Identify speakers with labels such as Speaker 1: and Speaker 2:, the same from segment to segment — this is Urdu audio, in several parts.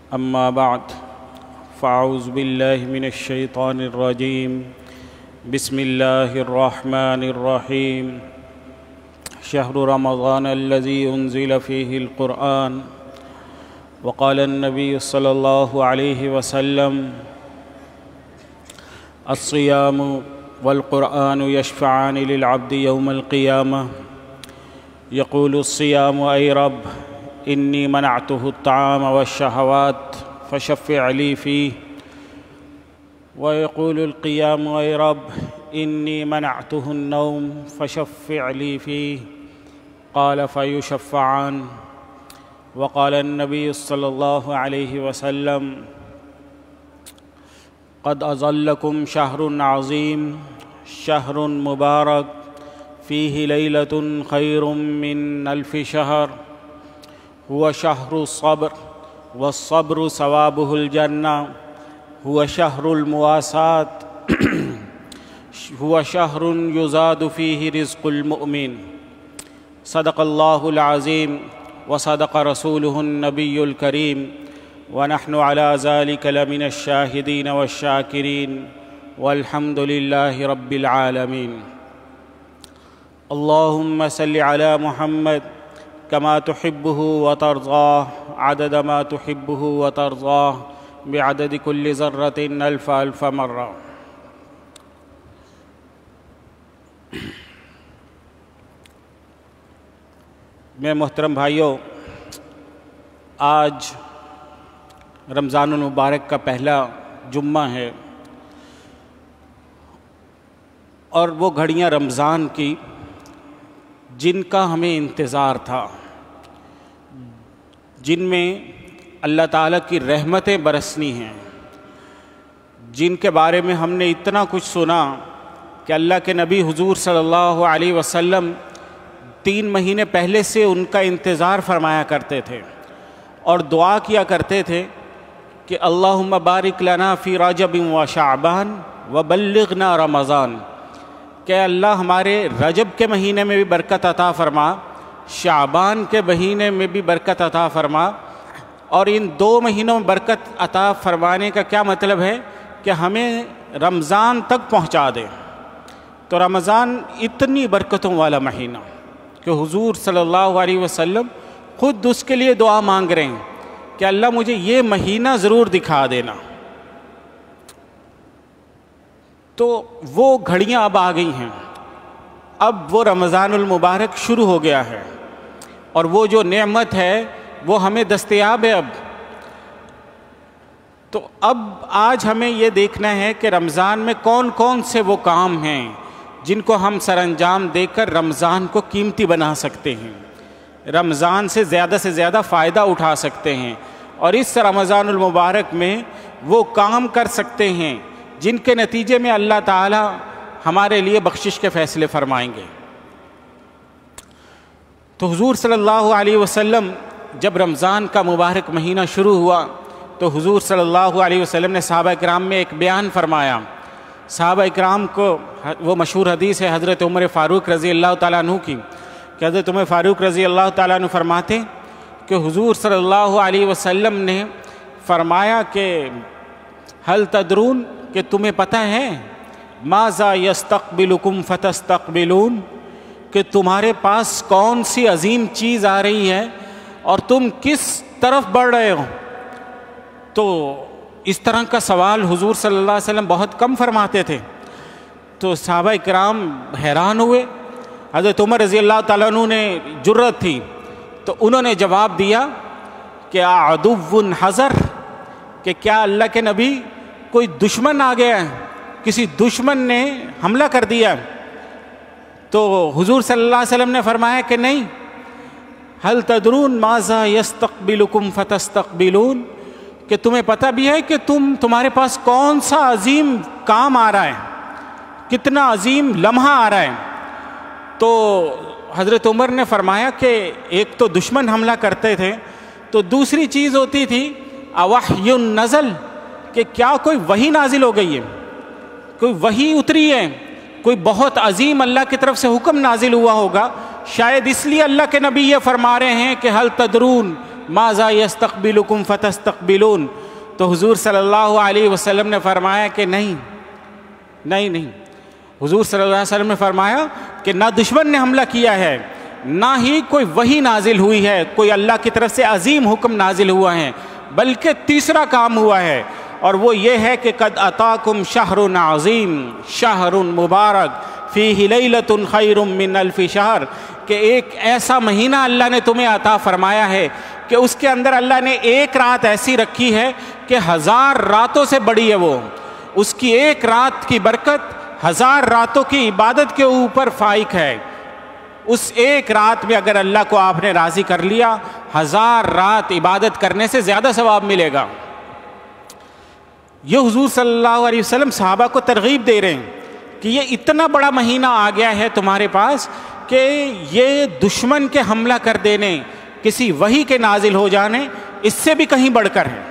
Speaker 1: أما بعد فأعوذ بالله من الشيطان الرجيم بسم الله الرحمن الرحيم شهر رمضان الذي أنزل فيه القرآن وقال النبي صلى الله عليه وسلم الصيام والقرآن يشفعان للعبد يوم القيامة يقول الصيام أي رب إني منعته الطعام والشهوات فشفع لي فيه ويقول القيام أي رب إني منعته النوم فشفع لي فيه قال فيشفعان وقال النبي صلى الله عليه وسلم قد أظلكم شهر عظيم شهر مبارك فيه ليلة خير من 1000 شهر هو شهر الصبر والصبر ثوابه الجنة هو شهر المواساة هو شهر يزاد فيه رزق المؤمن صدق الله العظيم وصدق رسوله النبي الكريم ونحن على ذلك لمن الشاهدين والشاكرين والحمد لله رب العالمين اللهم صل على محمد كما تحبه وترضاه عدد ما تحبه وترضاه بعدد كل ذرة ألف مرة میرے محترم بھائیوں، آج رمضان المبارک کا پہلا جمعہ ہے اور وہ گھڑیاں رمضان کی جن کا ہمیں انتظار تھا، جن میں اللہ تعالیٰ کی رحمتیں برسنی ہیں، جن کے بارے میں ہم نے اتنا کچھ سنا کہ اللہ کے نبی حضور صلی اللہ علیہ وسلم 3 مہینے پہلے سے ان کا انتظار فرمایا کرتے تھے اور دعا کیا کرتے تھے کہ اللہم بارک لنا فی رجب و شعبان وبلغنا رمضان، کہ اللہ ہمارے رجب کے مہینے میں بھی برکت عطا فرما، شعبان کے مہینے میں بھی برکت عطا فرما، اور ان 2 مہینوں میں برکت عطا فرمانے کا کیا مطلب ہے کہ ہمیں رمضان تک پہنچا دے۔ تو رمضان اتنی برکتوں والا مہینہ کہ حضور صلی اللہ علیہ وسلم خود اس کے لیے دعا مانگ رہے ہیں کہ اللہ مجھے یہ مہینہ ضرور دکھا دینا۔ تو وہ گھڑیاں اب آ گئی ہیں، اب وہ رمضان المبارک شروع ہو گیا ہے اور وہ جو نعمت ہے وہ ہمیں دستیاب ہے۔ تو اب آج ہمیں یہ دیکھنا ہے کہ رمضان میں کون کون سے وہ کام ہیں جن کو ہم سر انجام دے کر رمضان کو قیمتی بنا سکتے ہیں، رمضان سے زیادہ فائدہ اٹھا سکتے ہیں، اور اس رمضان المبارک میں وہ کام کر سکتے ہیں جن کے نتیجے میں اللہ تعالی ہمارے لیے بخشش کے فیصلے فرمائیں گے۔ تو حضور صلی اللہ علیہ وسلم جب رمضان کا مبارک مہینہ شروع ہوا تو حضور صلی اللہ علیہ وسلم نے صحابہ کرام میں ایک بیان فرمایا۔ صحابہ کرام کو وہ مشہور حدیث ہے حضرت عمر فاروق رضی اللہ تعالیٰ عنہ کی کہ حضرت عمر فاروق رضی اللہ تعالیٰ عنہ فرماتے کہ حضور صلی اللہ علیہ وسلم نے فرمایا کہ حل تدرون، کہ تمہیں پتہ ہے ماذا یستقبلکم فتستقبلون، کہ تمہارے پاس کون سی عظیم چیز آ رہی ہے اور تم کس طرف بڑھ رہے ہو۔ تو اس طرح کا سوال حضور صلی اللہ علیہ وسلم بہت کم فرماتے تھے۔ تو صحابہ کرام حیران ہوئے۔ حضرت عمر رضی اللہ تعالیٰ عنہ نے جرت تھی تو انہوں نے جواب دیا کہ عدو حذر، کہ کیا اللہ کے نبی کوئی دشمن آ گیا ہے، کسی دشمن نے حملہ کر دیا۔ تو حضور صلی اللہ علیہ وسلم نے فرمایا کہ نہیں، حل تدرون ماذا یستقبلکم فتستقبلون، کہ تمہیں پتہ بھی ہے کہ تمہارے پاس کون سا عظیم کام آ رہا ہے، کتنا عظیم لمحہ آ رہا ہے۔ تو حضرت عمر نے فرمایا کہ ایک تو دشمن حملہ کرتے تھے، تو دوسری چیز ہوتی تھی اوحی نزل، کہ کیا کوئی وحی نازل ہو گئی ہے، کوئی وحی اتری ہے، کوئی بہت عظیم اللہ کی طرف سے حکم نازل ہوا ہوگا۔ شاید اس لیے اللہ کے نبی یہ فرما رہے ہیں کہ حل تدرون، ماذا یستقبلکم فتستقبلون، تو حضور صلی اللہ علیہ وسلم نے فرمایا کہ نہیں، حضور صلی اللہ علیہ وسلم نے فرمایا کہ نہ دشمن نے حملہ کیا ہے، نہ ہی کوئی وحی نازل ہوئی ہے، کوئی اللہ کی طرف سے عظیم حکم نازل ہوا ہے، بلکہ تیسرا کام ہوا ہے، اور وہ یہ ہے کہ قد اتاکم شہر عظیم شہر مبارک فیہ لیلۃ خیر من الف شہر، کہ ایک ایسا مہینہ اللہ نے تمہیں عطا فرمایا ہے کہ اس کے اندر اللہ نے ایک رات ایسی رکھی ہے کہ 1000 راتوں سے بڑی ہے، وہ اس کی ایک رات کی برکت 1000 راتوں کی عبادت کے اوپر فائق ہے۔ اس ایک رات میں اگر اللہ کو آپ نے راضی کر لیا، 1000 رات عبادت کرنے سے زیادہ ثواب ملے گا۔ یہ حضور صلی اللہ علیہ وسلم صحابہ کو ترغیب دے رہے ہیں کہ یہ اتنا بڑا مہینہ آ گیا ہے تمہارے پاس کہ یہ دشمن کے حملہ کر دینے، کسی وحی کے نازل ہو جانے، اس سے بھی کہیں بڑھ کر ہے۔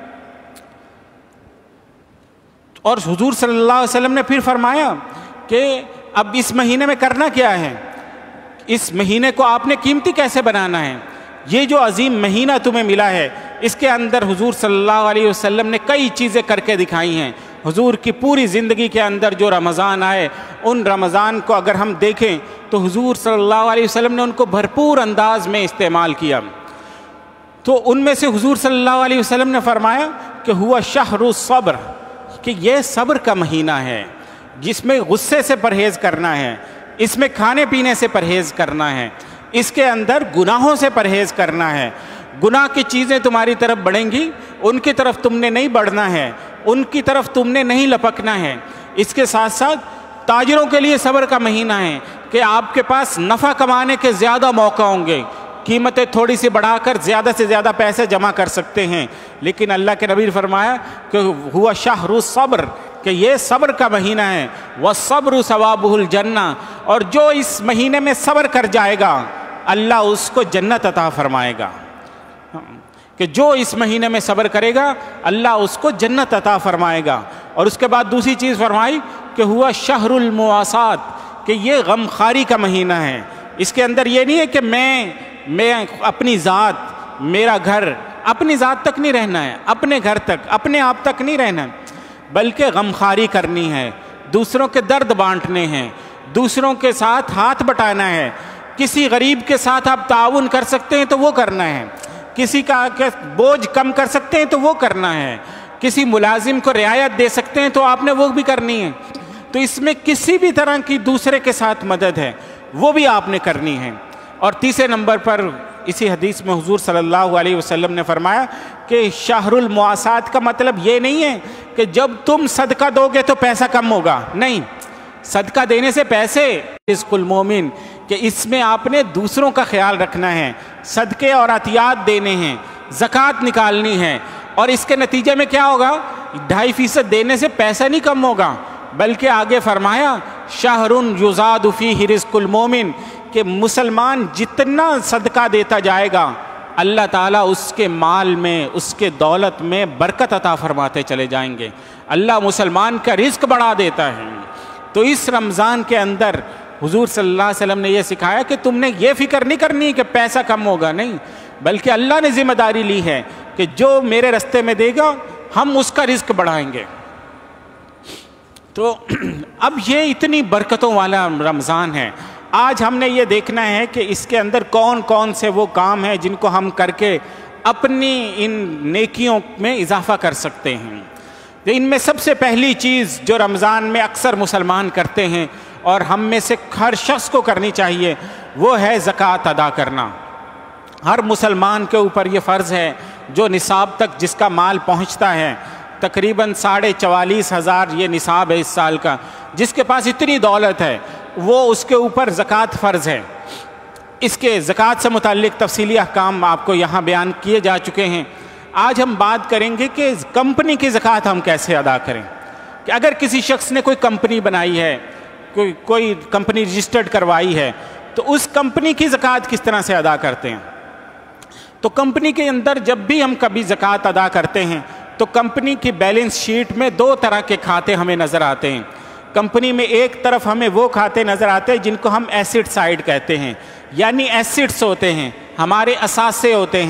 Speaker 1: اور حضور صلی اللہ علیہ وسلم نے پھر فرمایا کہ اب اس مہینے میں کرنا کیا ہے، اس مہینے کو آپ نے قیمتی کیسے بنانا ہے۔ یہ جو عظیم مہینہ تمہیں ملا ہے، اس کے اندر حضور صلی اللہ علیہ وسلم نے کئی چیزیں کر کے دکھائی ہیں۔ حضور کی پوری زندگی کے اندر جو رمضان آئے، ان رمضان کو اگر ہم دیکھیں تو حضور صلی اللہ علیہ وسلم نے ان کو بھرپور انداز میں استعمال کیا۔ تو ان میں سے حضور صلی اللہ علیہ وسلم نے فرمایا کہ ہوا شہر الصبر، کہ یہ صبر کا مہینہ ہے، جس میں غصے سے پرہیز کرنا ہے، اس میں کھانے پینے سے پرہیز کرنا ہے، اس کے اندر گناہوں سے پرہیز کرنا ہے۔ گناہ کی چیزیں تمہاری طرف بڑھیں گی، ان کی طرف تم نے نہیں بڑھنا ہے، ان کی طرف تم نے نہیں لپکنا ہے۔ اس کے ساتھ ساتھ تاجروں کے لیے صبر کا مہینہ ہے کہ آپ کے پاس نفع کمانے کے زیادہ موقع ہوں گے، قیمتیں تھوڑی سی بڑھا کر زیادہ سے زیادہ پیسے جمع کر سکتے ہیں، لیکن اللہ کے نبی نے فرمایا کہ ہوا شہر الصبر، کہ یہ صبر کا مہینہ ہے۔ وَالصَّبْرُ ثَوَابُهُ الْجَنَّةُ، اور جو اس مہینے میں صبر کر جائے گا اللہ اس کو جنت عطا فرمائے گا، کہ جو اس مہینے میں صبر کرے گا اللہ اس کو جنت عطا فرمائے گا۔ اور اس کے بعد دوسری چیز فرمائی کہ ہوا شہر المواسات، کہ یہ غمخواری کا مہینہ ہے۔ اس کے اندر یہ نہیں ہے کہ میں اپنی ذات، میرا گھر، اپنی ذات تک نہیں رہنا ہے، اپنے گھر تک، اپنے آپ تک نہیں رہنا، بلکہ غمخواری کرنی ہے، دوسروں کے درد بانٹنے ہیں، دوسروں کے ساتھ ہاتھ بٹانا ہے۔ کسی غریب کے ساتھ آپ تعاون کر سکتے ہیں تو وہ کرنا ہے، کسی کا بوجھ کم کر سکتے ہیں تو وہ کرنا ہے، کسی ملازم کو رعایت دے سکتے ہیں تو آپ نے وہ بھی کرنی ہے۔ تو اس میں کسی بھی طرح کی دوسرے کے ساتھ مدد ہے وہ بھی آپ نے کرنی ہے۔ اور تیسرے نمبر پر اسی حدیث میں حضور صلی اللہ علیہ وسلم نے فرمایا کہ شہر المواسات کا مطلب یہ نہیں ہے کہ جب تم صدقہ دو گے تو پیسہ کم ہوگا، نہیں، صدقہ دینے سے پیسے رزق المومن، کہ اس میں آپ نے دوسروں کا خیال رکھنا ہے، صدقے اور عطیات دینے ہیں، زکوٰۃ نکالنی ہے، اور اس کے نتیجے میں کیا ہوگا؟ 2.5% دینے سے پیسہ نہیں کم ہوگا، بلکہ آگے فرمایا شہر یزاد فیہ رزق المومن، کہ مسلمان جتنا صدقہ دیتا جائے گا اللہ تعالیٰ اس کے مال میں، اس کے دولت میں برکت عطا فرماتے چلے جائیں گے، اللہ مسلمان کا رزق بڑھا دیتا ہے۔ تو اس رمضان کے اندر حضور صلی اللہ علیہ وسلم نے یہ سکھایا کہ تم نے یہ فکر نہیں کرنی کہ پیسہ کم ہوگا، نہیں، بلکہ اللہ نے ذمہ داری لی ہے کہ جو میرے رستے میں دے گا ہم اس کا رزق بڑھائیں گے۔ تو اب یہ اتنی برکتوں والا رمضان ہے، آج ہم نے یہ دیکھنا ہے کہ اس کے اندر کون کون سے وہ کام ہیں جن کو ہم کر کے اپنی ان نیکیوں میں اضافہ کر سکتے ہیں۔ ان میں سب سے پہلی چیز جو رمضان میں اکثر مسلمان کرتے ہیں اور ہم میں سے ہر شخص کو کرنی چاہیے وہ ہے زکوٰۃ ادا کرنا۔ ہر مسلمان کے اوپر یہ فرض ہے، جو نصاب تک جس کا مال پہنچتا ہے، تقریباً 44,500 یہ نصاب ہے اس سال کا، جس کے پاس اتنی دولت ہے وہ اس کے اوپر زکوٰۃ فرض ہے۔ اس کے زکوٰۃ سے متعلق تفصیلی احکام آپ کو یہاں بیان کیے جا چکے ہیں۔ آج ہم بات کریں گے کہ کمپنی کی زکوٰۃ ہم کیسے ادا کریں، کہ اگر کسی شخص نے کوئی کمپنی بنائی ہے، کوئی کمپنی رجسٹرڈ کروائی ہے، تو اس کمپنی کی زکوٰۃ کس طرح سے ادا کرتے ہیں۔ تو کمپنی کے اندر جب بھی ہم کبھی زکوٰۃ ادا کرتے ہیں تو کمپنی کی بیلنس شیٹ میں 2 طرح کے کھاتے ہمیں نظر آتے ہیں۔ کمپنی میں ایک طرف ہمیں وہ کھاتے نظر آتے ہیں جن کو ہم ایسٹ سائڈ کہتے ہیں، یعنی ایسٹس ہوتے ہیں، ہمارے اثاثے ہوتے ہیں،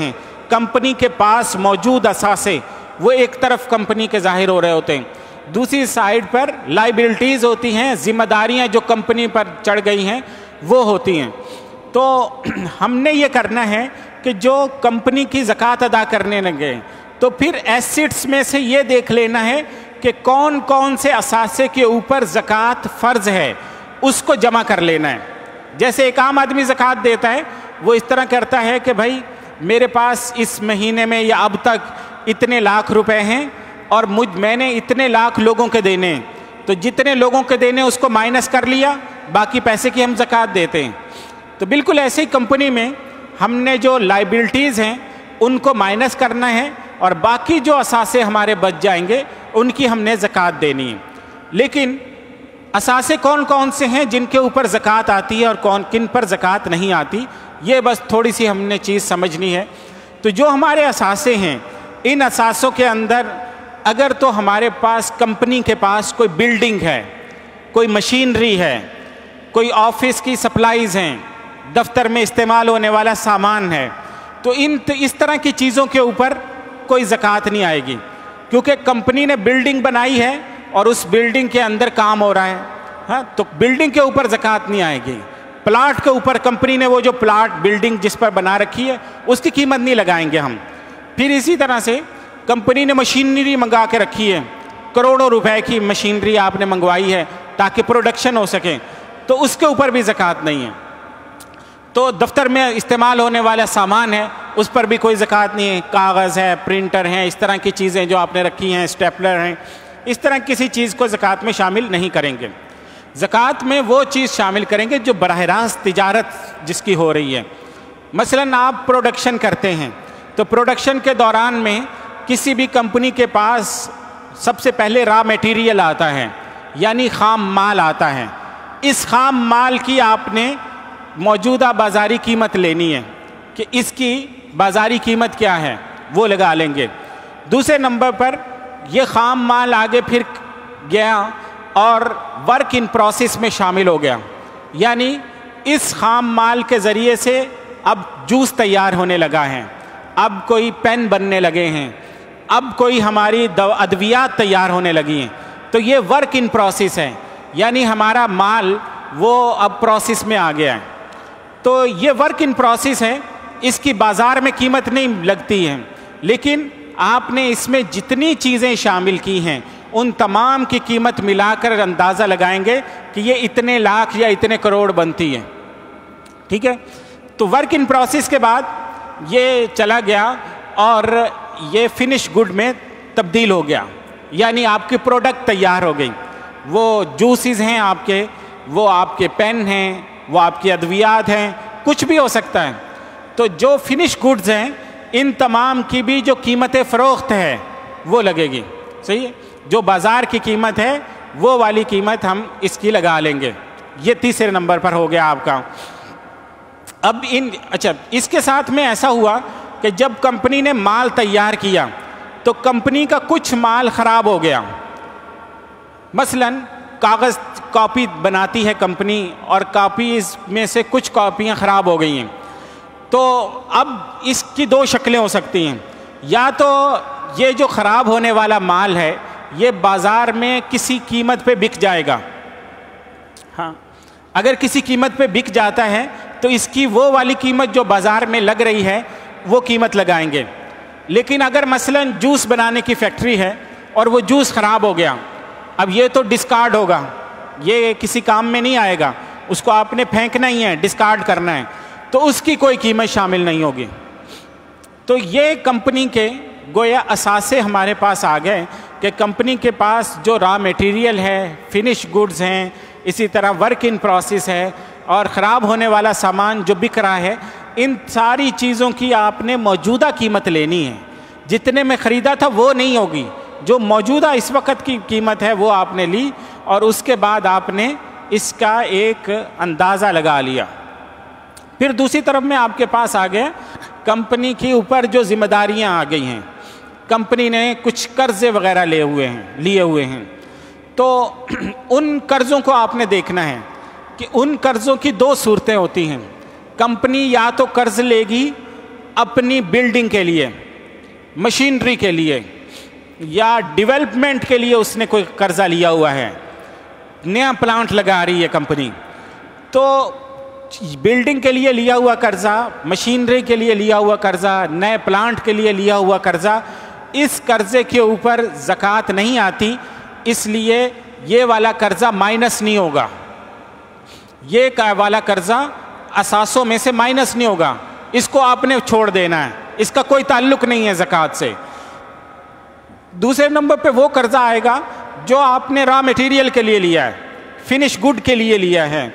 Speaker 1: कंपनी के पास मौजूद असासे वो एक तरफ कंपनी के ज़ाहिर हो रहे होते हैं, दूसरी साइड पर लाइबिलिटीज़ होती हैं, जिम्मेदारियां जो कंपनी पर चढ़ गई हैं वो होती हैं। तो हमने ये करना है कि जो कंपनी की ज़कात अदा करने लगे तो फिर एसेट्स में से ये देख लेना है कि कौन कौन से असासे के ऊपर ज़कात फ़र्ज़ है, उसको जमा कर लेना है। जैसे एक आम आदमी ज़कात देता है, वो इस तरह करता है कि भाई मेरे पास इस महीने में या अब तक इतने लाख रुपए हैं और मैंने इतने लाख लोगों के देने हैं, तो जितने लोगों के देने उसको माइनस कर लिया, बाकी पैसे की हम ज़कात देते हैं। तो बिल्कुल ऐसे ही कंपनी में हमने जो लाइबिलिटीज़ हैं उनको माइनस करना है और बाकी जो असासे हमारे बच जाएंगे उनकी हमने ज़कात देनी है। लेकिन असासे कौन कौन से हैं जिनके ऊपर ज़कात आती है और कौन किन पर ज़कात नहीं आती, ये बस थोड़ी सी हमने चीज़ समझनी है। तो जो हमारे असासे हैं, इन असासों के अंदर अगर तो हमारे पास कंपनी के पास कोई बिल्डिंग है, कोई मशीनरी है, कोई ऑफिस की सप्लाईज़ हैं, दफ्तर में इस्तेमाल होने वाला सामान है, तो इस तरह की चीज़ों के ऊपर कोई ज़कात नहीं आएगी, क्योंकि कंपनी ने बिल्डिंग बनाई है और उस बिल्डिंग के अंदर काम हो रहा है। हाँ, तो बिल्डिंग के ऊपर ज़कात नहीं आएगी। प्लाट के ऊपर कंपनी ने वो जो प्लाट बिल्डिंग जिस पर बना रखी है उसकी कीमत नहीं लगाएंगे हम। फिर इसी तरह से कंपनी ने मशीनरी मंगा के रखी है, करोड़ों रुपए की मशीनरी आपने मंगवाई है ताकि प्रोडक्शन हो सके, तो उसके ऊपर भी ज़कात नहीं है। तो दफ्तर में इस्तेमाल होने वाला सामान है उस पर भी कोई ज़कात नहीं है, कागज़ है, प्रिंटर हैं, इस तरह की चीज़ें जो आपने रखी हैं, स्टेपलर हैं, इस तरह किसी चीज़ को ज़कात में शामिल नहीं करेंगे। ज़कात में वो चीज़ शामिल करेंगे जो बराह रास्त तिजारत जिसकी हो रही है। मसलन आप प्रोडक्शन करते हैं, तो प्रोडक्शन के दौरान में किसी भी कंपनी के पास सबसे पहले रॉ मटेरियल आता है, यानी ख़ाम माल आता है। इस ख़ाम माल की आपने मौजूदा बाज़ारी कीमत लेनी है कि इसकी बाज़ारी कीमत क्या है, वो लगा लेंगे। दूसरे नंबर पर ये ख़ाम माल आगे फिर गया और वर्क इन प्रोसेस में शामिल हो गया, यानी इस ख़ाम माल के ज़रिए से अब जूस तैयार होने लगा है, अब कोई पेन बनने लगे हैं, अब कोई हमारी अद्वियात तैयार होने लगी हैं। तो ये वर्क इन प्रोसेस है, यानी हमारा माल वो अब प्रोसेस में आ गया है। तो ये वर्क इन प्रोसेस है, इसकी बाज़ार में कीमत नहीं लगती है, लेकिन आपने इसमें जितनी चीज़ें शामिल की हैं उन तमाम की कीमत मिलाकर अंदाज़ा लगाएंगे कि ये इतने लाख या इतने करोड़ बनती है। ठीक है, तो वर्क इन प्रोसेस के बाद ये चला गया और ये फिनिश गुड में तब्दील हो गया, यानी आपकी प्रोडक्ट तैयार हो गई। वो जूसेस हैं आपके, वो आपके पेन हैं, वो आपकी अद्वियात हैं, कुछ भी हो सकता है। तो जो फिनिश गुड्स हैं इन तमाम की भी जो कीमत फ़रोख्त है वो लगेगी। सही है, जो बाज़ार की कीमत है वो वाली कीमत हम इसकी लगा लेंगे। ये तीसरे नंबर पर हो गया आपका। अब इसके साथ में ऐसा हुआ कि जब कंपनी ने माल तैयार किया तो कंपनी का कुछ माल ख़राब हो गया। मसलन कागज़ कॉपी बनाती है कंपनी और कॉपीज़ में से कुछ कॉपियाँ ख़राब हो गई हैं। तो अब इसकी दो शक्लें हो सकती हैं, या तो ये जो ख़राब होने वाला माल है ये बाज़ार में किसी कीमत पे बिक जाएगा। हाँ, अगर किसी कीमत पे बिक जाता है तो इसकी वो वाली कीमत जो बाज़ार में लग रही है वो कीमत लगाएंगे। लेकिन अगर मसलन जूस बनाने की फैक्ट्री है और वो जूस ख़राब हो गया, अब ये तो डिस्कार्ड होगा, ये किसी काम में नहीं आएगा, उसको आपने फेंकना ही है, डिस्कार्ड करना है, तो उसकी कोई कीमत शामिल नहीं होगी। तो ये कंपनी के गोया असासे हमारे पास आ गए कि कंपनी के पास जो रॉ मटेरियल है, फिनिश गुड्स हैं, इसी तरह वर्क इन प्रोसेस है और ख़राब होने वाला सामान जो बिक रहा है, इन सारी चीज़ों की आपने मौजूदा कीमत लेनी है। जितने में ख़रीदा था वो नहीं होगी, जो मौजूदा इस वक्त की कीमत है वो आपने ली और उसके बाद आपने इसका एक अंदाज़ा लगा लिया। फिर दूसरी तरफ में आपके पास आ गया कंपनी के ऊपर जो जिम्मेदारियां आ गई हैं, कंपनी ने कुछ कर्ज़े वगैरह लिए हुए हैं। तो उन कर्ज़ों को आपने देखना है कि उन कर्ज़ों की दो सूरतें होती हैं। कंपनी या तो कर्ज़ लेगी اپنی بلڈنگ کے لیے، مشینری کے لیے یا ڈیولپمنٹ کے لیے اس نے کوئی قرضہ لیا ہوا ہے، نیا پلانٹ لگا رہی ہے کمپنی، تو بلڈنگ کے لیے لیا ہوا قرضہ، مشینری کے لیے لیا ہوا قرضہ، نئے پلانٹ کے لیے لیا ہوا قرضہ، اس قرضے کے اوپر زکوٰۃ نہیں آتی، اس لیے یہ والا قرضہ مائنس نہیں ہوگا، یہ والا قرضہ اثاثوں میں سے مائنس نہیں ہوگا، اس کو آپ نے چھوڑ دینا ہے، اس کا کوئی تعلق نہیں ہے زکوٰۃ سے۔ دوسرے نمبر پہ وہ قرضہ آئے گا جو آپ نے را میٹیریل کے لیے لیا ہے، فنش گڈ کے لیے لیا ہے،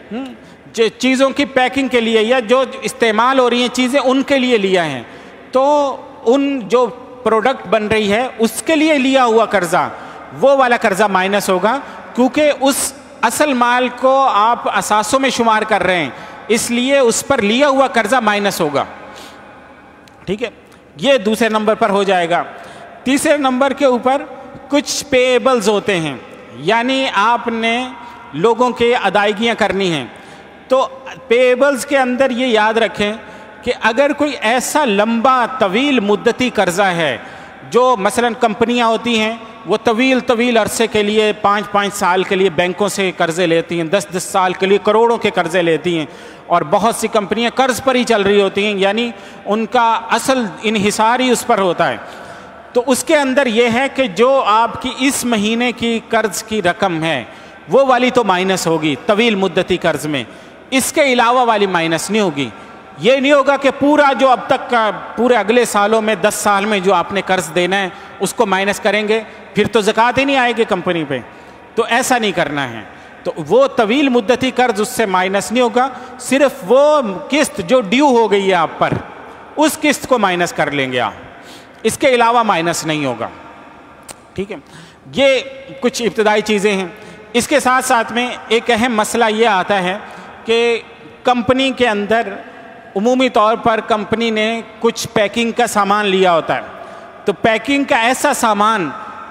Speaker 1: چیزوں کی پیکنگ کے لیے یا جو استعمال ہو رہی ہیں چیزیں ان کے لیے لیا ہے، تو ان جو پروڈکٹ بن رہی ہے اس کے لیے لیا ہوا قرضہ، وہ والا قرضہ مائنس ہوگا، کیونکہ اس اصل مال کو آپ اثاثوں میں شمار کر رہے ہیں، اس لیے اس پر لیا ہوا قرضہ مائنس ہوگا، ٹھیک ہے، یہ دوسرے نمبر پر ہو جائے گا۔ تیسرے نمبر کے اوپر کچھ پے ایبلز ہوتے ہیں، یعنی آپ نے لوگوں کے ادائیگیاں کرنی ہیں، تو پے ایبلز کے اندر یہ یاد رکھیں کہ اگر کوئی ایسا لمبا طویل مدتی قرضہ ہے، جو مثلا کمپنیاں ہوتی ہیں وہ طویل عرصے کے لیے 5 سال کے لیے بینکوں سے قرضے لیتی ہیں، 10 سال کے لیے کروڑوں کے قرضے لیتی ہیں، اور بہت سی کمپنیاں قرض پر ہی چل رہی ہوتی ہیں، یعنی ان کا اصل انحصار ہی اس پر ہوتا ہے، تو اس کے اندر یہ ہے کہ جو آپ کی اس مہینے کی قرض کی رقم ہے وہ والی تو مائنس ہوگی طویل مدتی قرض میں، اس کے علاوہ والی مائنس نہیں ہوگی۔ یہ نہیں ہوگا کہ پورا جو اب تک کا پورے اگلے سالوں میں 10 سال میں جو آپ نے قرض دینا ہے اس کو مائنس کریں گے، پھر تو زکوٰۃ ہی نہیں آئے گی کمپنی پہ، تو ایسا نہیں کرنا ہے۔ تو وہ طویل مدتی قرض اس سے مائنس نہیں ہوگا، صرف وہ قسط جو ڈیو ہو گئی ہے آپ پر اس قسط کو مائنس کر لیں گے آپ، اس کے علاوہ مائنس نہیں ہوگا، ٹھیک ہے۔ یہ کچھ ابتدائی چیزیں ہیں۔ اس کے ساتھ ساتھ میں ایک اہم مسئلہ یہ آتا ہے کہ کمپنی کے اندر عمومی طور پر کمپنی نے کچھ پیکنگ کا سامان لیا ہوتا ہے، تو پیکنگ کا ایسا سامان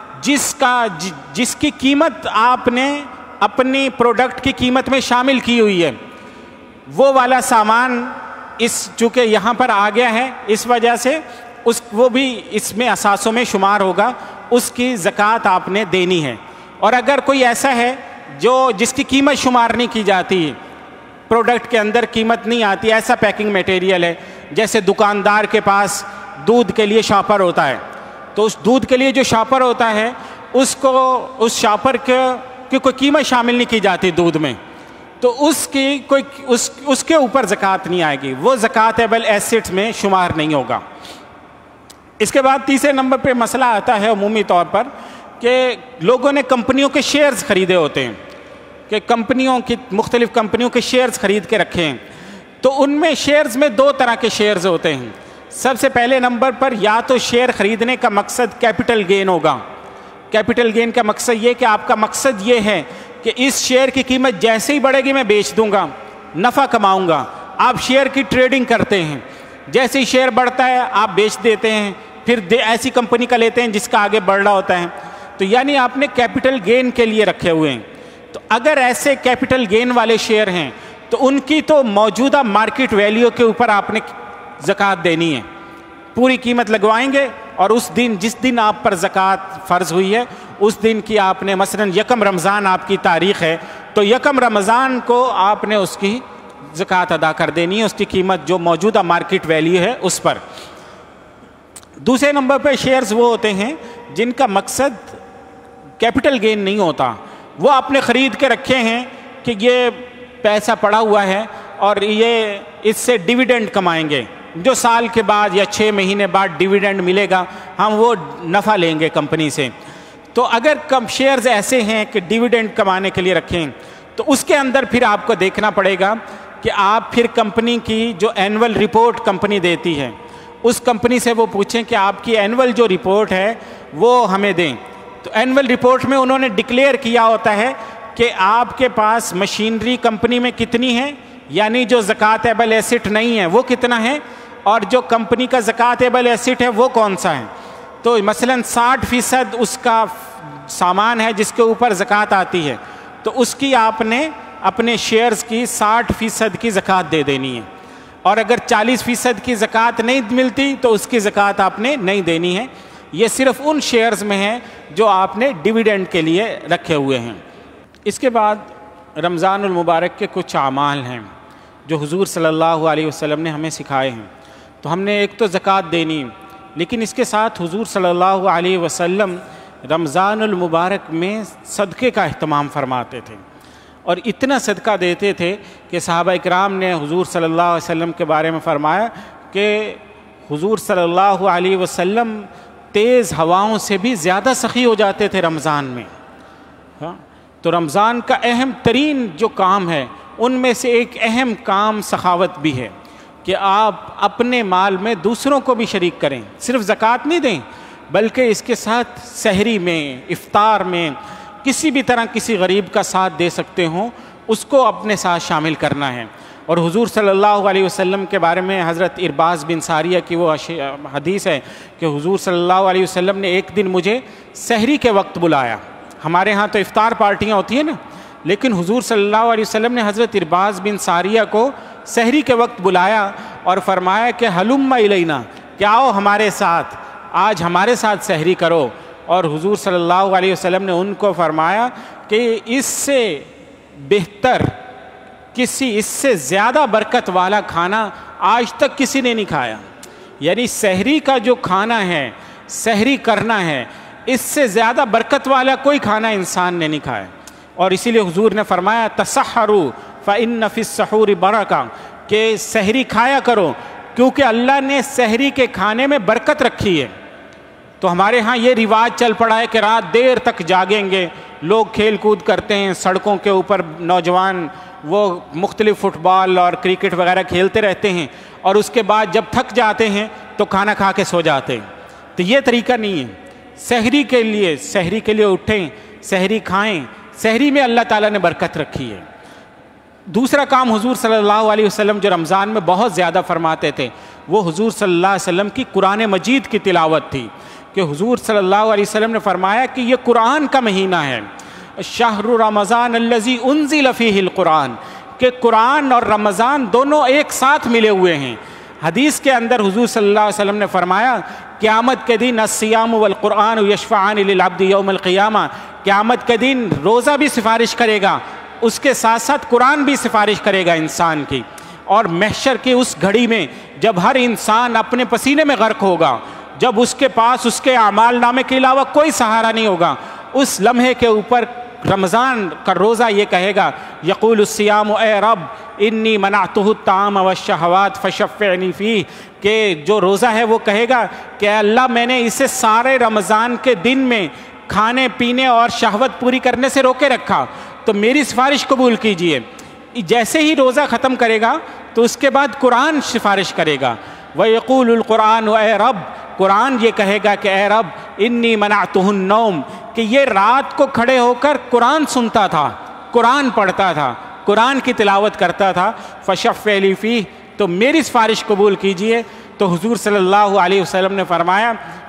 Speaker 1: جس کی قیمت آپ نے اپنی پروڈکٹ کی قیمت میں شامل کی ہوئی ہے، وہ والا سامان چونکہ یہاں پر آ گیا ہے، اس وجہ سے وہ بھی اس میں اثاثوں میں شمار ہوگا، اس کی زکوٰۃ آپ نے دینی ہے۔ اور اگر کوئی ایسا ہے جس کی قیمت شمار نہیں کی جاتی، پروڈکٹ کے اندر قیمت نہیں آتی، ایسا پیکنگ میٹیریل ہے، جیسے دکاندار کے پاس دودھ کے لیے شاپر ہوتا ہے، تو اس دودھ کے لیے جو شاپر ہوتا ہے اس شاپر کی کوئی قیمت شامل نہیں کی جاتی دودھ میں، تو اس کے اوپر زکوٰۃ نہیں آئے گی، وہ زکوٰۃیبل ایسٹس میں شمار نہیں ہوگا۔ اس کے بعد تیسرے نمبر پہ مسئلہ آتا ہے عمومی طور پر کہ لوگوں نے کمپنیوں کے شیئرز خریدے ہوتے ہیں، کہ مختلف کمپنیوں کے شیئرز خرید کے رکھے ہیں، تو ان میں شیئرز میں 2 طرح کے شیئرز ہوتے ہیں۔ سب سے پہلے نمبر پر یا تو شیئر خریدنے کا مقصد کیپٹل گین ہوگا، کیپٹل گین کا مقصد یہ کہ آپ کا مقصد یہ ہے کہ اس شیئر کی قیمت جیسے ہی بڑھے گی میں بیچ دوں گا، نفع کماؤں گا، آپ شیئر کی ٹریڈنگ کرتے ہیں، جیسے ہی شیئر بڑھتا ہے آپ بیچ دیتے ہیں، پھر ایسی کمپنی کا لیتے ہیں جس کا آگے بڑھ رہا ہوتا ہے، تو یعنی آپ نے کیپٹل گین کے لیے رکھے ہوئے ہیں۔ تو اگر ایسے کیپٹل گین والے شیئر ہیں تو ان کی تو موجودہ مارکیٹ ویلیو کے اوپر آپ نے زکوٰۃ دینی ہے، پوری قیمت لگوائیں گے، اور جس دن آپ پر زکوٰۃ فرض ہوئی ہے اس دن کی آپ نے مثلا 1 رمضان آپ کی تاریخ ہے تو 1 رمضان کو آپ نے اس کی زکوٰۃ ادا کر دینی ہے، اس کی قیمت جو موجودہ مارکیٹ ویلیو ہے اس پر۔ دوسرے نمبر پہ شیئرز وہ ہوتے ہیں جن کا مقصد کیپٹل گین نہیں ہوتا، وہ آپ نے خرید کے رکھے ہیں کہ یہ پیسہ پڑا ہوا ہے اور یہ اس سے ڈیویڈنڈ کمائیں گے، جو سال کے بعد یا 6 مہینے بعد ڈیویڈنڈ ملے گا ہم وہ نفع لیں گے کمپنی سے۔ تو اگر شیئرز ایسے ہیں کہ ڈیویڈنڈ کمانے کے لیے رکھیں تو اس کے اندر پھر آپ کو دیکھنا پڑے گا کہ آپ پھر کمپنی کی جو اینول رپورٹ کمپنی دیتی ہے اس کمپنی سے وہ پوچھیں کہ آپ کی اینول جو رپورٹ ہے وہ ہمیں دیں، تو اینول رپورٹ میں انہوں نے ڈکلیئر کیا ہوتا ہے کہ آپ کے پاس مشینری کمپنی میں کتنی ہے، یعنی جو زکوٰۃیبل ایسٹ نہیں ہے وہ کتنا ہے، اور جو کمپنی کا زکوٰۃیبل ایسٹ ہے وہ کون سا ہے۔ تو مثلا 60% اس کا سامان ہے جس کے اوپر زکوٰۃ آتی ہے، تو اس کی آپ نے اپنے شیئرز کی 60% کی زکوٰۃ دے دینی ہے۔ اور اگر 40% کی زکوٰۃ نہیں ملتی تو اس کی زکوٰۃ آپ نے نہیں دینی ہے۔ یہ صرف ان شیئرز میں ہے جو آپ نے ڈیویڈنڈ کے لیے رکھے ہوئے ہیں۔ اس کے بعد رمضان المبارک کے کچھ اعمال ہیں جو حضور صلی اللہ علیہ وسلم نے ہمیں سکھائے ہیں۔ تو ہم نے ایک تو زکوٰۃ دینی، لیکن اس کے ساتھ حضور صلی اللہ علیہ وسلم رمضان المبارک میں صدقے کا اہتمام فرماتے تھے، اور اتنا صدقہ دیتے تھے کہ صحابہ اکرام نے حضور صلی اللہ علیہ وسلم کے بارے میں فرمایا کہ حضور صلی اللہ علیہ وسلم تیز ہواؤں سے بھی زیادہ سخی ہو جاتے تھے رمضان میں۔ تو رمضان کا اہم ترین جو کام ہے ان میں سے ایک اہم کام سخاوت بھی ہے کہ آپ اپنے مال میں دوسروں کو بھی شریک کریں، صرف زکوٰۃ نہیں دیں بلکہ اس کے ساتھ سحری میں، افطار میں کسی بھی طرح کسی غریب کا ساتھ دے سکتے ہوں اس کو اپنے ساتھ شامل کرنا ہے۔ اور حضور صلی اللہ علیہ وسلم کے بارے میں حضرت ارباز بن ساریہ کی وہ حدیث ہے کہ حضور صلی اللہ علیہ وسلم نے ایک دن مجھے سحری کے وقت بلایا۔ ہمارے ہاں تو افطار پارٹیاں ہوتی ہیں نا، لیکن حضور صلی اللہ علیہ وسلم نے حضرت ارباز بن ساریہ کو سحری کے وقت بلایا اور فرمایا کہ ہلم الینا، کہ آؤ ہمارے ساتھ، آج ہمارے ساتھ سحری کرو۔ اور حضور صلی اللہ علیہ وسلم نے ان کو فرمایا کہ اس سے بہتر، اس سے زیادہ برکت والا کھانا آج تک کسی نے نہیں کھایا۔ یعنی سحری کا جو کھانا ہے، سحری کرنا ہے، اس سے زیادہ برکت والا کوئی کھانا انسان نے نہیں کھایا۔ اور اسی لیے حضور نے فرمایا تسحروا فإن فی السحور برکہ، کہ سحری کھایا کرو کیونکہ اللہ نے سحری کے کھانے میں برکت رکھی ہے۔ تو ہمارے ہاں یہ رواج چل پڑا ہے کہ رات دیر تک جاگیں گے، لوگ کھیل کود کرتے ہیں، سڑکوں کے اوپر نوجوان وہ مختلف فٹ بال اور کرکٹ وغیرہ کھیلتے رہتے ہیں، اور اس کے بعد جب تھک جاتے ہیں تو کھانا کھا کے سو جاتے ہیں۔ تو یہ طریقہ نہیں ہے۔ سحری کے لیے اٹھیں، سحری کھائیں، سحری میں اللہ تعالیٰ نے برکت رکھی ہے۔ دوسرا کام حضور صلی اللہ علیہ وسلم جو رمضان میں بہت زیادہ فرماتے تھے وہ حضور صلی اللہ علیہ وسلم کی قرآن مجید کی تلاوت تھی، کہ حضور صلی اللہ علیہ وسلم نے فرمایا کہ یہ قرآن کا مہینہ ہے، شہر رمضان الذی انزل فیہ القرآن، کہ قرآن اور رمضان دونوں ایک ساتھ ملے ہوئے ہیں۔ حدیث کے اندر حضور صلی اللہ علیہ وسلم نے فرمایا قیامت کے دن الصیام والقرآن یشفعان للعبد یوم القیامہ، قیامت کے دن روزہ بھی سفارش کرے گا، اس کے ساتھ ساتھ قرآن بھی سفارش کرے گا انسان کی۔ اور محشر کی اس گھڑی میں جب ہر انسان اپنے پسینے میں غرق ہوگا، جب اس کے پاس اس کے اعمال نامے کے علاوہ کوئی سہارا نہیں ہوگا، اس لمحے کے اوپر رمضان کا روزہ یہ کہے گا یقول الصیام اے رب انی منعتہ الطعام والشہوات فشفعنی فیہ، کہ جو روزہ ہے وہ کہے گا کہ اے اللہ میں نے اسے سارے رمضان کے دن میں کھانے پینے اور شہوت پوری کرنے سے روکے رکھا، تو میری سفارش قبول کیجئے۔ جیسے ہی روزہ ختم کرے گا تو اس کے بعد قرآن سفارش کرے گا، وَيَقُولُ الْقُرْآنُ اے رب، قرآن یہ کہے گا کہ اے رب انی منعتہ النوم، کہ یہ رات کو کھڑے ہو کر قرآن سنتا تھا، قرآن پڑھتا تھا، قرآن کی تلاوت کرتا تھا، فشفع لی فیہ، تو میری سفارش قبول کیجئے۔ تو حضور صلی اللہ علیہ وسلم نے فرمایا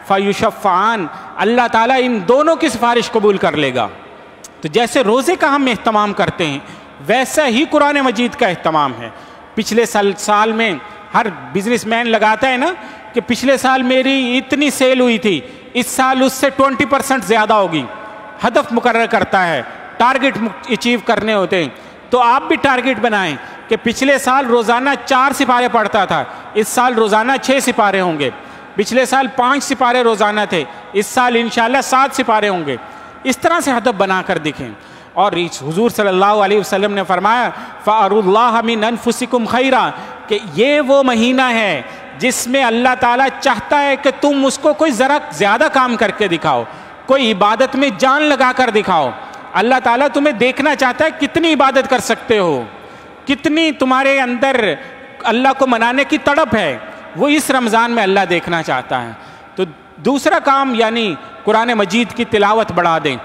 Speaker 1: فیشفعان، اللہ تعالیٰ ان دونوں کی سفارش قبول کر لے گا۔ تو جیسے روزے کا ہم اہتمام کرتے ہیں ویسا ہی قرآن مجید کا اہتمام ہے۔ پچھلے سال میں ہر بزنس مین لگاتا ہے نا کہ پچھلے سال میری اتنی سیل ہوئی تھی، اس سال اس سے 20% زیادہ ہوگی، ہدف مقرر کرتا ہے، ٹارگٹ اچیو کرنے ہوتے ہیں۔ تو آپ بھی ٹارگٹ بنائیں کہ پچھلے سال روزانہ 4 سپارے پڑھتا تھا، اس سال روزانہ 6 سپارے ہوں گے، پچھلے سال 5 سپارے روزانہ تھے، اس سال انشاءاللہ 7 سپارے ہوں گے۔ اس طرح سے ہدف بنا کر دکھیں۔ اور حضور صلی اللہ علیہ وسلم نے فرمایا فَأَرُوا اللَّهَ مِنْ أَنفُسِكُمْ خَيْرًا، کہ یہ وہ مہینہ ہے جس میں اللہ تعالیٰ چاہتا ہے کہ تم اس کو کوئی ذرا زیادہ کام کر کے دکھاؤ، کوئی عبادت میں جان لگا کر دکھاؤ۔ اللہ تعالیٰ تمہیں دیکھنا چاہتا ہے کتنی عبادت کر سکتے ہو، کتنی تمہارے اندر اللہ کو منانے کی تڑپ ہے، وہ اس رمضان میں اللہ دیکھنا چاہتا ہے۔ تو دوسرا کام یعنی قرآن مجید کی تلاوت بڑھا دیں۔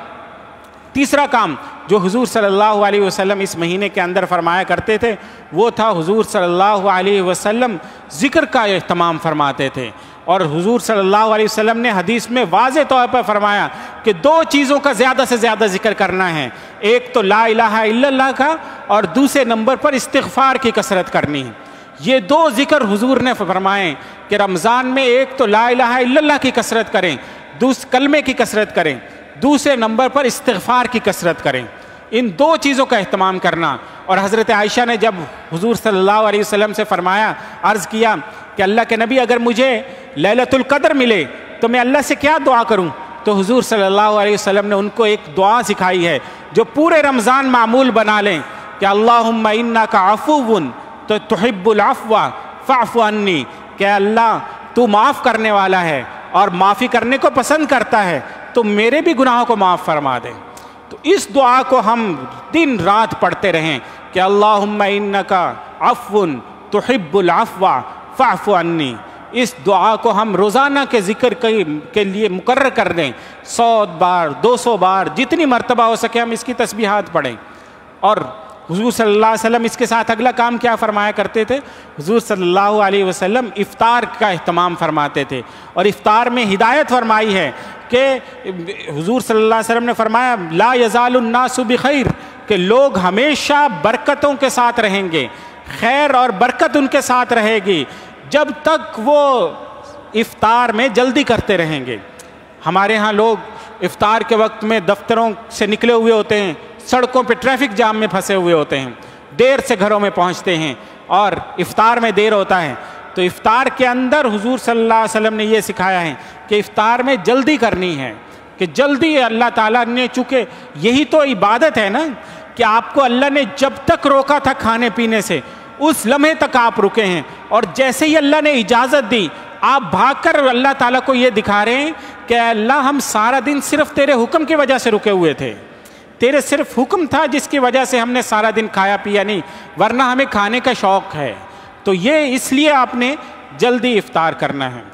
Speaker 1: تیسرا کام جو حضور صلی اللہ علیہ وسلم اس مہینے کے اندر فرمایا کرتے تھے وہ تھا حضور صلی اللہ علیہ وسلم ذکر کا اہتمام فرماتے تھے۔ اور حضور صلی اللہ علیہ وسلم نے حدیث میں واضح طور پر فرمایا کہ 2 چیزوں کا زیادہ سے زیادہ ذکر کرنا ہے، ایک تو لا الہ الا اللہ کا، اور دوسرے نمبر پر استغفار کی کثرت کرنی ہے۔ یہ دو ذکر حضور نے فرمائے کہ رمضان میں ایک تو لا الہ الا اللہ کی کثرت کریں، کلمے کی کثرت کریں، دوسرے نمبر پر استغفار کی کثرت کریں، ان دو چیزوں کا اہتمام کرنا۔ اور حضرت عائشہ نے جب حضور صلی اللہ علیہ وسلم سے فرمایا، عرض کیا کہ اللہ کے نبی اگر مجھے لیلۃ القدر ملے تو میں اللہ سے کیا دعا کروں؟ تو حضور صلی اللہ علیہ وسلم نے ان کو ایک دعا سکھائی ہے جو پورے رمضان معمول بنا لیں کہ اللہم انک عفو تو تحب العفو فاعف عنی، کہ اللہ تو معاف کرنے والا ہے اور معافی کرنے کو پسند کرتا ہے، تو میرے بھی گناہوں کو معاف فرما دے۔ تو اس دعا کو ہم دن رات پڑھتے رہیں کہ اللہم انک عفو تحب العفو فاعف عنی۔ اس دعا کو ہم روزانہ کے ذکر کے لیے مقرر کر دیں، 100 بار 200 بار جتنی مرتبہ ہو سکے ہم اس کی تسبیحات پڑھیں۔ اور حضور صلی اللہ علیہ وسلم اس کے ساتھ اگلا کام کیا فرمایا کرتے تھے؟ حضور صلی اللہ علیہ وسلم افطار کا اہتمام فرماتے تھے، اور افطار میں ہدایت فرمائی ہے کہ حضور صلی اللہ علیہ وسلم نے فرمایا لا یزال الناس بخیر، کہ لوگ ہمیشہ برکتوں کے ساتھ رہیں گے، خیر اور برکت ان کے ساتھ رہے گی جب تک وہ افطار میں جلدی کرتے رہیں گے۔ ہمارے ہاں لوگ افطار کے وقت میں دفتروں سے نکلے ہوئے ہوتے ہیں، سڑکوں پہ ٹریفک جام میں پھنسے ہوئے ہوتے ہیں، دیر سے گھروں میں پہنچتے ہیں اور افطار میں دیر ہوتا ہے۔ تو افطار کے اندر حضور صلی اللہ علیہ وسلم نے یہ سکھایا ہے کہ افطار میں جلدی کرنی ہے، کہ جلدی اللہ تعالیٰ نے، چونکہ یہی تو عبادت ہے نا کہ آپ کو اللہ نے جب تک روکا تھا کھانے پینے سے اس لمحے تک آپ رکے ہیں، اور جیسے ہی اللہ نے اجازت دی آپ بھاگ کر اللہ تعالیٰ کو یہ دکھا رہے ہیں کہ اللہ ہم سارا دن صرف تیرے حکم کی وجہ سے رکے ہوئے تھے، تیرے صرف حکم تھا جس کی وجہ سے ہم نے سارا دن کھایا پیا نہیں، ورنہ ہمیں کھانے کا شوق ہے۔ تو یہ اس لیے آپ نے جلدی افطار کرنا ہے۔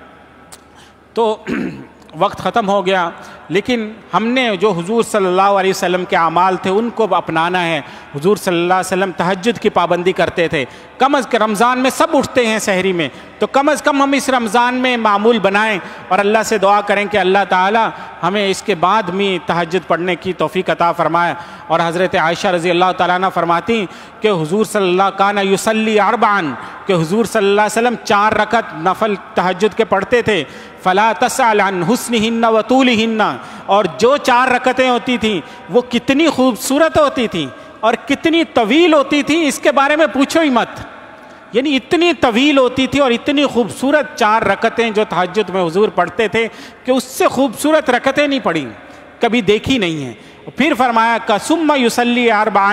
Speaker 1: تو وقت ختم ہو گیا، لیکن ہم نے جو حضور صلی اللہ علیہ وسلم کے اعمال تھے ان کو اپنانا ہے۔ حضور صلی اللہ علیہ وسلم تہجد کی پابندی کرتے تھے، کم از کم رمضان میں سب اٹھتے ہیں سحری میں، تو کم از کم ہم اس رمضان میں معمول بنائیں اور اللہ سے دعا کریں کہ اللہ تعالی ہمیں اس کے بعد بھی تہجد پڑھنے کی توفیق عطا فرمائے۔ اور حضرت عائشہ رضی اللہ تعالیٰ عنہ فرماتی کہ حضور صلی اللہ کان یصلی اربعا، کہ حضور صلی اللہ علیہ وسلم 4 رکعت نفل تہجد کے پڑھتے تھے، فلا تسأل عن حسنہن وطولہن، اور جو 4 رکعتیں ہوتی تھیں وہ کتنی خوبصورت ہوتی تھیں اور کتنی طویل ہوتی تھیں اس کے بارے میں پوچھو ہی مت، یعنی اتنی طویل ہوتی تھی اور اتنی خوبصورت 4 رکعتیں جو تہجد میں حضور پڑھتے تھے کہ اس سے خوبصورت رکعتیں نہیں پڑھیں، کبھی دیکھی نہیں ہیں۔ پھر فرمایا کہ ثم یصلی اربعا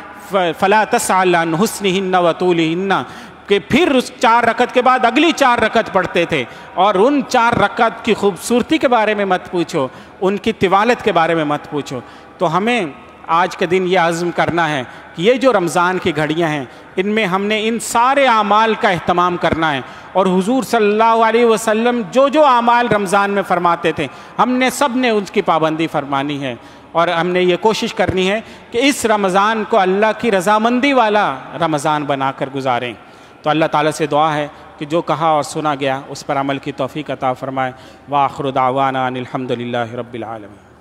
Speaker 1: فلا تسأل عن حسنہن وطولہن، کہ پھر اس 4 رکعت کے بعد اگلی 4 رکعت پڑھتے تھے، اور ان 4 رکعت کی خوبصورتی کے بارے میں مت پوچھو، ان کی طوالت کے بارے میں مت پوچھو۔ تو ہمیں آج کے دن یہ عزم کرنا ہے کہ یہ جو رمضان کی گھڑیاں ہیں ان میں ہم نے ان سارے اعمال کا اہتمام کرنا ہے، اور حضور صلی اللہ علیہ وسلم جو اعمال رمضان میں فرماتے تھے ہم نے سب نے ان کی پابندی فرمانی ہے، اور ہم نے یہ کوشش کرنی ہے کہ اس رمضان کو اللہ کی رضامندی والا رمضان بنا کر گزاریں۔ تو اللہ تعالیٰ سے دعا ہے کہ جو کہا اور سنا گیا اس پر عمل کی توفیق عطا فرمائے۔ وآخر دعوانا ان الحمد للہ رب العالمین۔